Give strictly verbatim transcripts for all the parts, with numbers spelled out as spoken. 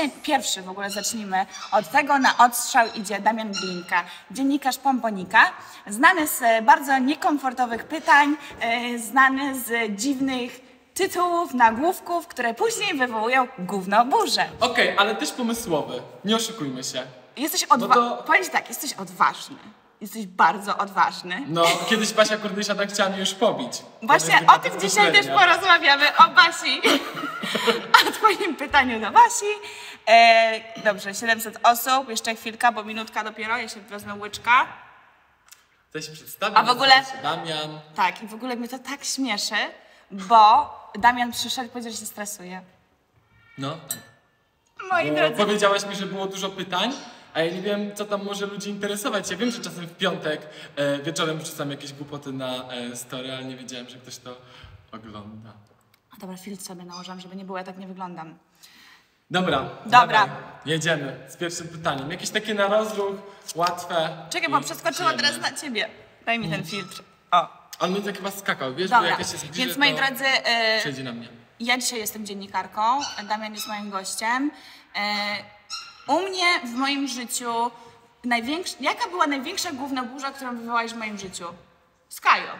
dzisiaj pierwszy w ogóle zacznijmy od tego. Na odstrzał idzie Damian Glinka, dziennikarz Pomponika, znany z bardzo niekomfortowych pytań, znany z dziwnych tytułów, nagłówków, które później wywołują gównoburzę. Okej, okay, ale też pomysłowy, nie oszukujmy się. Jesteś odważny, no to... powiedz tak, jesteś odważny. Jesteś bardzo odważny. No, kiedyś Basia Kurdysia tak chciała mnie już pobić. Właśnie o tym dzisiaj też porozmawiamy, o Basi. O twoim pytaniu do Basi. E, dobrze, siedemset osób, jeszcze chwilka, bo minutka dopiero, ja się wezmę łyczka. To się przedstawi, a w ogóle się Damian. Tak, i w ogóle mnie to tak śmieszy, bo Damian przyszedł i powiedział, że się stresuje. No. Moi drodzy. Powiedziałaś mi, że było dużo pytań. A ja nie wiem, co tam może ludzi interesować. Ja wiem, że czasem w piątek e, wieczorem wrzucam jakieś głupoty na e, story, ale nie wiedziałem, że ktoś to ogląda. A dobra, filtr sobie nałożyłam, żeby nie było, ja tak nie wyglądam. Dobra, dobra. Dawaj, jedziemy z pierwszym pytaniem. Jakieś takie na rozruch, łatwe. Czekaj, bo przeskoczyła teraz na ciebie. Daj mi ten filtr. O. On mi tak chyba skakał, wiesz, dobra. bo jak ja się zbliżę, więc moi drodzy, yy, przejdzie na mnie. Ja dzisiaj jestem dziennikarką, Damian jest moim gościem. Yy, U mnie w moim życiu największa... Jaka była największa główna burza, którą wywołałeś w moim życiu? Skajo.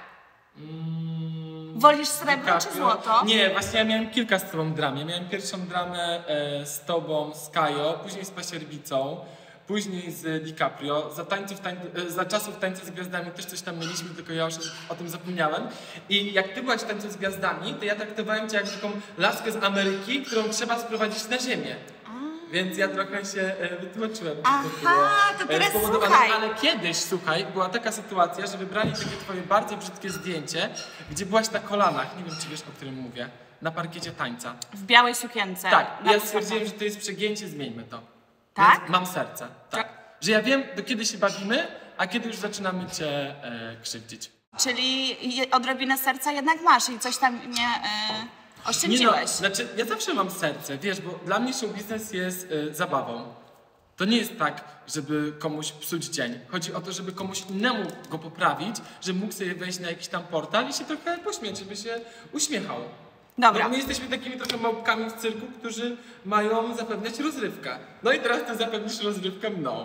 Mm, Wolisz srebro czy złoto? Nie, właśnie ja miałem kilka z tobą dram. Ja miałem pierwszą dramę e, z tobą, z Kajo, później z Pasierbicą, później z DiCaprio. Za, tańców, tań, e, za czasów Tańca z Gwiazdami też coś tam mieliśmy, tylko ja już o tym zapomniałem. I jak ty byłaś Tańcem z Gwiazdami, to ja traktowałem cię jak taką laskę z Ameryki, którą trzeba sprowadzić na ziemię. Więc ja trochę się e, wytłumaczyłem. Aha, to, było, to teraz słuchaj. Ale kiedyś, słuchaj, była taka sytuacja, że wybrali takie twoje bardzo brzydkie zdjęcie, gdzie byłaś na kolanach, nie wiem czy wiesz, o którym mówię, na parkiecie tańca. W białej sukience. Tak, ja stwierdziłem, że to jest przegięcie, zmieńmy to. Tak? Więc mam serce, tak. Że ja wiem, do kiedy się bawimy, a kiedy już zaczynamy cię e, krzywdzić. Czyli odrobinę serca jednak masz i coś tam nie... E... Oszczędziłeś. Nie no, znaczy ja zawsze mam serce, wiesz, bo dla mnie show biznes jest y, zabawą. To nie jest tak, żeby komuś psuć dzień. Chodzi o to, żeby komuś innemu go poprawić, żeby mógł sobie wejść na jakiś tam portal i się trochę pośmiać, żeby się uśmiechał. Dobra. No, my jesteśmy takimi trochę małpkami w cyrku, którzy mają zapewniać rozrywkę. No i teraz ty zapewnisz rozrywkę mną.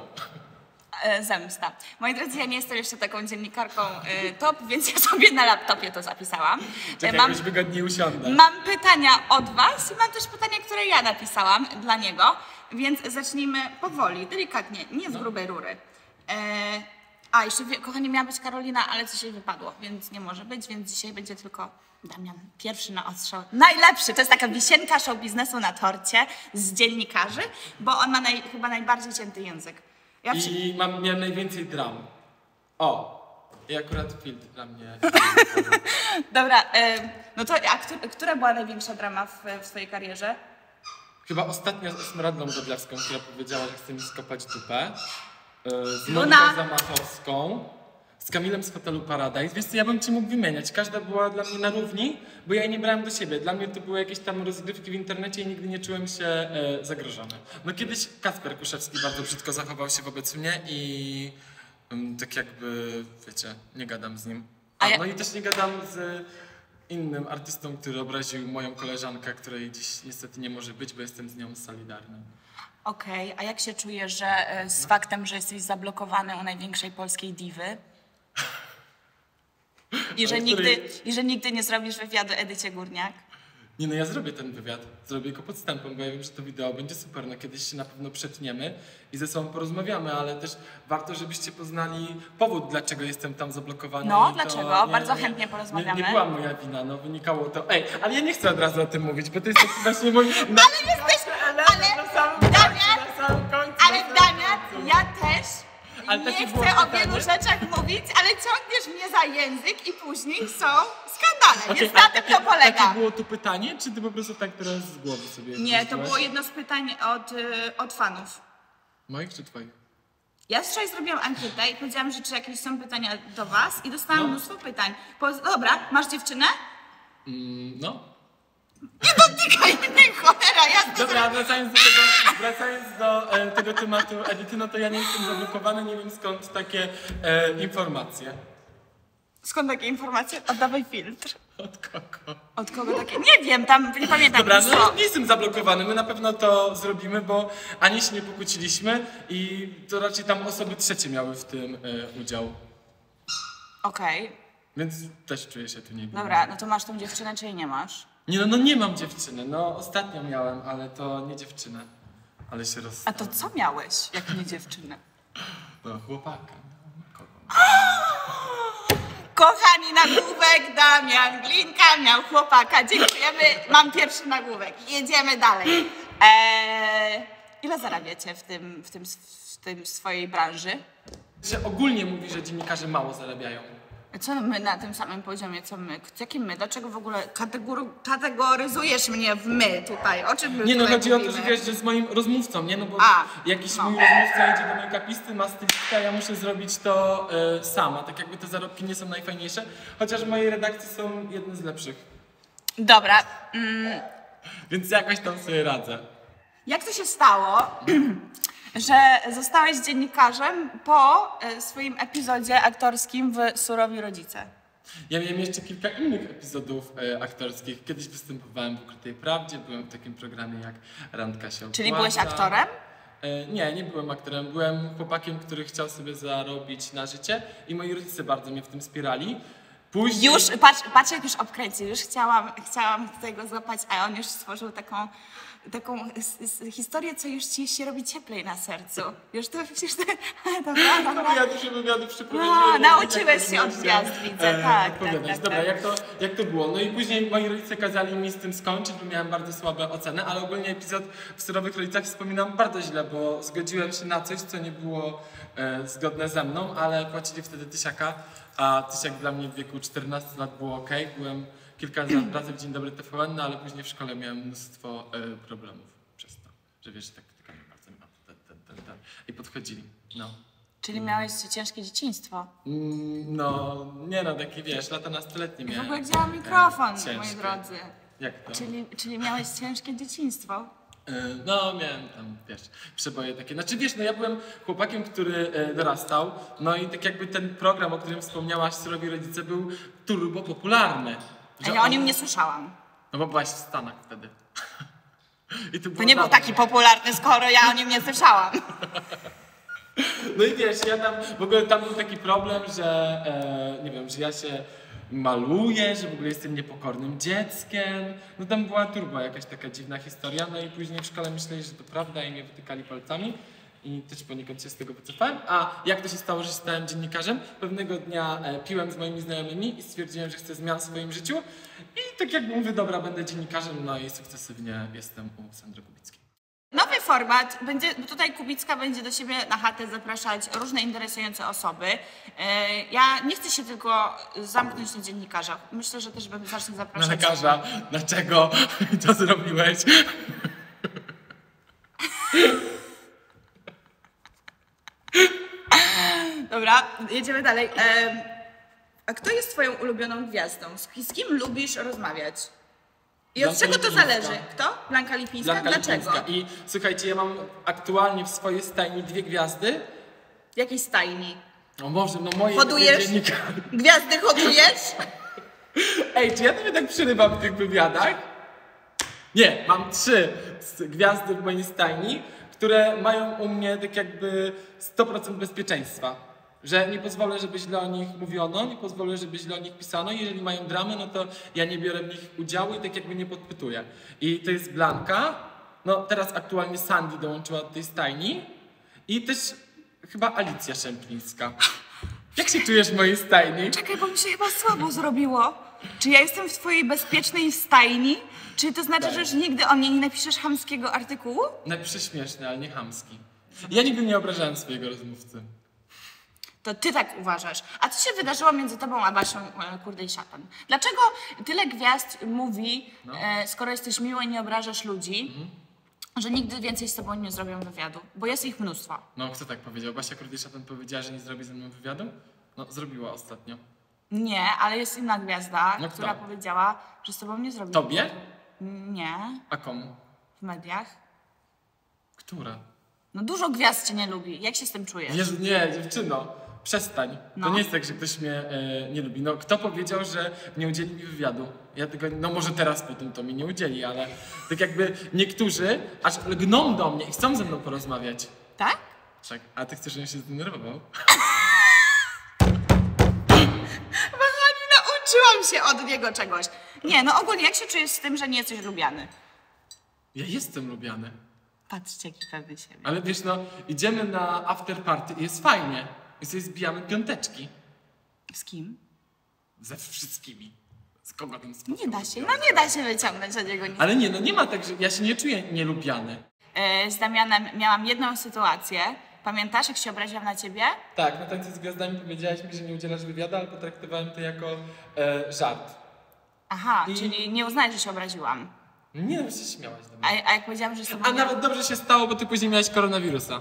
Zemsta. Moi drodzy, ja nie jestem jeszcze taką dziennikarką y, top, więc ja sobie na laptopie to zapisałam. Czekaj, mam, jakoś wygodniej usiądę. Mam pytania od was i mam też pytania, które ja napisałam dla niego, więc zacznijmy powoli, delikatnie, nie z no. grubej rury. E, a, jeszcze, kochani, miała być Karolina, ale coś jej wypadło, więc nie może być, więc dzisiaj będzie tylko Damian, pierwszy na odstrzał. Najlepszy, to jest taka wisienka show biznesu na torcie z dziennikarzy, bo on ma naj, chyba najbardziej cięty język. Ja przy... I mam, miałem najwięcej dram. O! I akurat filtr dla mnie. Dobra, y, no to a która, która była największa drama w, w swojej karierze? Chyba ostatnio z Esmeraldą Godlewską, która powiedziała, że chce mi skopać dupę. Y, z Luna Moniką Zamachowską. Z Kamilem z hotelu Paradise. Wiesz co, ja bym ci mógł wymieniać. Każda była dla mnie na równi, bo ja jej nie brałem do siebie. Dla mnie to były jakieś tam rozgrywki w internecie i nigdy nie czułem się e, zagrożony. No kiedyś Kacper Kuszewski bardzo brzydko zachował się wobec mnie i um, tak jakby, wiecie, nie gadam z nim. A, ja... No i też nie gadam z innym artystą, który obraził moją koleżankę, której dziś niestety nie może być, bo jestem z nią solidarny. Okej, okay. A jak się czujesz, że z no. faktem, że jesteś zablokowany u największej polskiej diwy? I że, nigdy, I że nigdy nie zrobisz wywiadu Edycie Górniak? Nie no, ja zrobię ten wywiad. Zrobię go podstępem, bo ja wiem, że to wideo będzie super. No kiedyś się na pewno przetniemy i ze sobą porozmawiamy, ale też warto, żebyście poznali powód, dlaczego jestem tam zablokowany. No, dlaczego? Nie, Bardzo nie, chętnie porozmawiamy. Nie, nie była moja wina, no wynikało to... Ej, ale ja nie chcę od razu o tym mówić, bo to jest taki właśnie mój... No, ale jesteś... Ale, ale Damian, ale Damian, ja też... Ale nie chcę o wielu rzeczach mówić, ale ciągniesz mnie za język i później są skandale, okay, więc na tym to polega. Takie było to pytanie, czy ty po prostu tak teraz z głowy sobie... Nie, to było jedno z pytań od, od fanów. Moich czy twoich? Ja wczoraj zrobiłam ankietę i powiedziałam, że czy jakieś są pytania do was i dostałam no. mnóstwo pytań. Po, dobra, masz dziewczynę? Mm, no. Nie dotykaj mnie, cholera, ja Dobra, wracając do tego, wracając do e, tego tematu Edyty, no to ja nie jestem zablokowany, nie wiem skąd takie e, informacje. Skąd takie informacje? Oddawaj filtr. Od kogo? Od kogo takie? Nie wiem, tam nie pamiętam. Dobra, co. no nie jestem zablokowany, my na pewno to zrobimy, bo ani się nie pokłóciliśmy i to raczej tam osoby trzecie miały w tym e, udział. Okej, Więc też czuję się tu nie dobra, no to masz tą dziewczynę, czy jej nie masz? Nie no, no nie mam dziewczyny, no ostatnio miałem, ale to nie dziewczynę. Ale się A rozstałem. to co miałeś, jak nie dziewczynę? No chłopaka, no kogo? Kochani, nagłówek Damian Glinka miał chłopaka. Dziękujemy, mam pierwszy nagłówek. Jedziemy dalej. Eee, ile zarabiacie w tym, w, tym, w tym swojej branży? Że ogólnie mówi, że dziennikarze mało zarabiają. Co my na tym samym poziomie, co my? Jakim my? Dlaczego w ogóle kategor- kategoryzujesz mnie w my tutaj? O czym my Nie no, tutaj chodzi o to, mówimy? że wiesz, że z moim rozmówcą, nie? No bo A, jakiś no. mój rozmówca jedzie do make-upisty, ma stylistkę, a ja muszę zrobić to e, sama. Tak jakby te zarobki nie są najfajniejsze, chociaż w mojej redakcji są jedne z lepszych. Dobra. Mm, Więc jakoś tam sobie radzę. jak to się stało, że zostałeś dziennikarzem po e, swoim epizodzie aktorskim w Surowi Rodzice? Ja miałem jeszcze kilka innych epizodów e, aktorskich. Kiedyś występowałem w Ukrytej Prawdzie, byłem w takim programie jak Randka się Czyli opłaca. byłeś aktorem? E, nie, nie byłem aktorem. Byłem chłopakiem, który chciał sobie zarobić na życie i moi rodzice bardzo mnie w tym wspierali. Później... Już, patrz, patrz jak już obkręcił, już chciałam, chciałam tutaj go złapać, a on już stworzył taką, taką s- s- historię, co już ci się robi cieplej na sercu. Już to, już to, dobra, No, dobra. ja dużo wywiadów przeprowadziłem. No, jak nauczyłeś tak się od można, gwiazd, widzę, tak, odpowiadać. tak, tak, Dobra, tak. Jak, to, jak to było? No i później moi rodzice kazali mi z tym skończyć, bo miałem bardzo słabe oceny, ale ogólnie epizod w Surowych Rodzicach wspominam bardzo źle, bo zgodziłem się na coś, co nie było e, zgodne ze mną, ale płacili wtedy tysiaka, a tysiak dla mnie w wieku czternastu lat było ok. Byłem kilka razy w Dzień Dobry T V N, no, ale później w szkole miałem mnóstwo e, problemów przez to, że wiesz, tak tylko nie bardzo mi ten, ten, ten, ten. I podchodzili, no. Czyli miałeś ciężkie dzieciństwo. Mm, No, nie no, taki wiesz, lata nastoletnie I w miałem. ogóle działa mikrofon, E, ciężkie. moi drodzy. Jak to? Czyli, czyli miałeś ciężkie dzieciństwo. E, No, miałem tam, wiesz, przeboje takie. Znaczy, wiesz, no ja byłem chłopakiem, który e, dorastał, no i tak jakby ten program, o którym wspomniałaś, Surowi Rodzice, był turbo popularny. A Że ja o on- nim nie słyszałam. No bo byłaś w Stanach wtedy. I To było nie był dawno. taki popularny, skoro ja o nim nie słyszałam. No i wiesz, ja tam, w ogóle tam był taki problem, że e, nie wiem, że ja się maluję, że w ogóle jestem niepokornym dzieckiem. No tam była turbo jakaś taka dziwna historia, no i później w szkole myśleli, że to prawda i mnie wytykali palcami i też poniekąd się z tego wycofałem. A jak to się stało, że się stałem dziennikarzem? Pewnego dnia e, piłem z moimi znajomymi i stwierdziłem, że chcę zmian w swoim życiu i tak jakby mówię, dobra, będę dziennikarzem, no i sukcesywnie jestem u Sandry Kubickiej. Nowy format, będzie, tutaj Kubicka będzie do siebie na chatę zapraszać różne interesujące osoby. E, Ja nie chcę się tylko zamknąć na dziennikarzach. Myślę, że też bym zacznę Na zapraszać. lekarza, dlaczego to zrobiłeś? Dobra, jedziemy dalej. E, A kto jest twoją ulubioną gwiazdą? Z z kim lubisz rozmawiać? I od Blanka czego to Lipińska. zależy? Kto? Blanka Lipińska? Blanka Dlaczego? Lipińska. I słuchajcie, ja mam aktualnie w swojej stajni dwie gwiazdy. W jakiej stajni? No może, no moje Hodujesz? dwie dziennika. Gwiazdy hodujesz? Ej, czy ja tobie tak przerywam w tych wywiadach? Nie, mam trzy s- gwiazdy w mojej stajni, które mają u mnie tak jakby sto procent bezpieczeństwa. Że nie pozwolę, żeby źle o nich mówiono, nie pozwolę, żeby źle o nich pisano. Jeżeli mają dramy, no to ja nie biorę w nich udziału i tak jakby nie podpytuję. I to jest Blanka, no teraz aktualnie Sandy dołączyła do tej stajni i też chyba Alicja Szemplińska. Jak się czujesz w mojej stajni? Czekaj, bo mi się chyba słabo zrobiło. Czy ja jestem w twojej bezpiecznej stajni? Czy to znaczy, Tak. że już nigdy o mnie nie napiszesz chamskiego artykułu? Napiszę śmieszny, ale nie chamski. Ja nigdy nie obrażałem swojego rozmówcy. To ty tak uważasz. A co się wydarzyło między tobą a Basią e, Kurdej-Szatan? Dlaczego tyle gwiazd mówi, No. e, skoro jesteś miły i nie obrażasz ludzi, Mhm. że nigdy więcej z tobą nie zrobią wywiadu? Bo jest ich mnóstwo. No, kto tak powiedział? Basia Kurdej-Szatan powiedziała, że nie zrobi ze mną wywiadu? No, zrobiła ostatnio. Nie, ale jest inna gwiazda, No kto? która powiedziała, że z tobą nie zrobi Tobie? wywiadu. Nie, A komu? w mediach. Która? No dużo gwiazd cię nie lubi. Jak się z tym czujesz? Jezu, nie, dziewczyno. Przestań. No. To nie jest tak, że ktoś mnie e, nie lubi. No, kto powiedział, że nie udzieli mi wywiadu? Ja tego, no może teraz po tym to mi nie udzieli, ale tak jakby niektórzy aż lgną do mnie i chcą ze mną porozmawiać. Tak? Czek, a ty chcesz, żebym się zdenerwował? Kochani, nauczyłam się od niego czegoś. Nie, no ogólnie jak się czujesz z tym, że nie jesteś lubiany? Ja jestem lubiany. Patrzcie, jaki pewny siebie. Ale wiesz, no, idziemy na after party i jest fajnie. I sobie zbijamy piąteczki. Z kim? Ze wszystkimi. Z kogo bym Nie da się, no nie da się wyciągnąć od niego nic. Ale nie, no nie ma tak, że ja się nie czuję nielubiany. E, Z Damianem miałam jedną sytuację. Pamiętasz, jak się obraziłam na ciebie? Tak, na tańcu z gwiazdami powiedziałaś mi, że nie udzielasz wywiadu, ale potraktowałem to jako e, żart. Aha, I- czyli nie uznajesz, że się obraziłam. Nie, no się śmiałaś do A, mnie. a jak powiedziałam, że z tobą A nie... nawet dobrze się stało, bo ty później miałeś koronawirusa.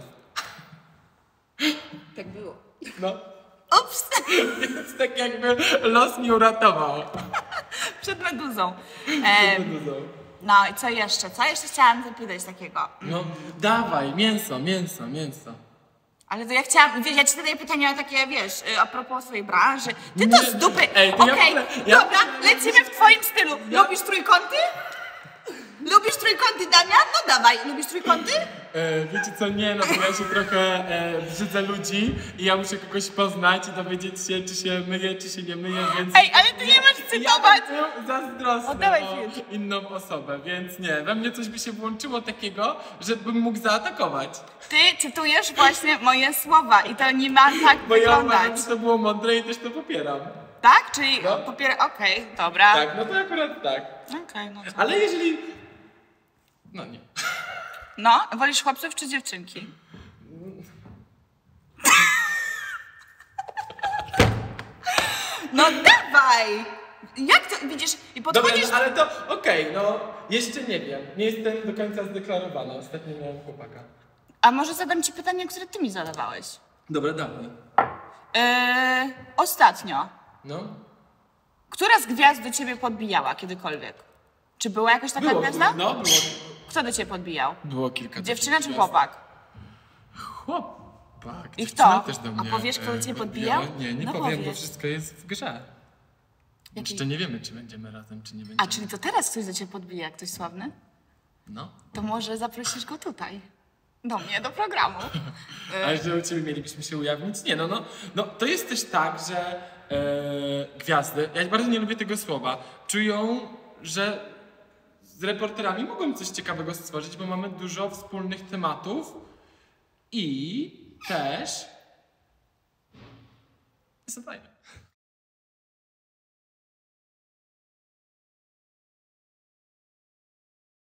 Tak było. No, Ups! więc tak jakby los mi uratował. Przed meduzą. E, no i co jeszcze? Co jeszcze chciałam zapytać takiego? No, dawaj, mięso, mięso, mięso. Ale to ja chciałam, wiesz, ja ci zadaję pytania takie, wiesz, y, a propos twojej branży. Ty to Nie. z dupy. Ej, to ja Okej, w ogóle- ja- dobra, lecimy w twoim stylu. Ja- Lubisz trójkąty? Lubisz trójkąty, Damian? No dawaj, lubisz trójkąty? E, wiecie co, nie, no bo ja się trochę e, brzydzę ludzi i ja muszę kogoś poznać i dowiedzieć się, czy się myje, czy się nie myje, więc... Ej, ale ty nie masz cytować. Ja bym był zazdrosny Oddawaj o film. inną osobę, więc nie, we mnie coś by się włączyło takiego, żebym mógł zaatakować. Ty cytujesz właśnie moje słowa i to nie ma tak Bo ja wyglądać. uważam, że to było mądre i też to popieram. Tak? Czyli No. popier... Okej, dobra. Tak, no to akurat tak. Okej, no to... Ale jeżeli... No nie. No, wolisz chłopców czy dziewczynki? No dawaj! Jak to, widzisz, i Dobra, podchodzisz... no, ale to okej, no jeszcze nie wiem. Nie jestem do końca zdeklarowany. Ostatnio miałem chłopaka. A może zadam ci pytanie, które ty mi zadawałeś? Dobra, dawaj. Yy, ostatnio. No. Która z gwiazd do ciebie podbijała kiedykolwiek? Czy była jakaś taka Było, gwiazda? no, było. Kto do ciebie podbijał? Było kilka. Dziewczyna takich czy gwiazd. chłopak? Chłopak. I Dziewczyna kto? też do A mnie, powiesz, kto do e, ciebie podbijała. podbijał? Nie, nie No powiem, bo powiedz. wszystko jest w grze. Jaki? Jeszcze nie wiemy, czy będziemy razem, czy nie będziemy. A, czyli to teraz ktoś do ciebie podbija, ktoś sławny? No. To może zaprosisz go tutaj. Do mnie, do programu. Ale że u ciebie mielibyśmy się ujawnić? Nie, no, no, no to jest też tak, że e, gwiazdy, ja bardzo nie lubię tego słowa, czują, że z reporterami mogą coś ciekawego stworzyć, bo mamy dużo wspólnych tematów i też jest to fajne.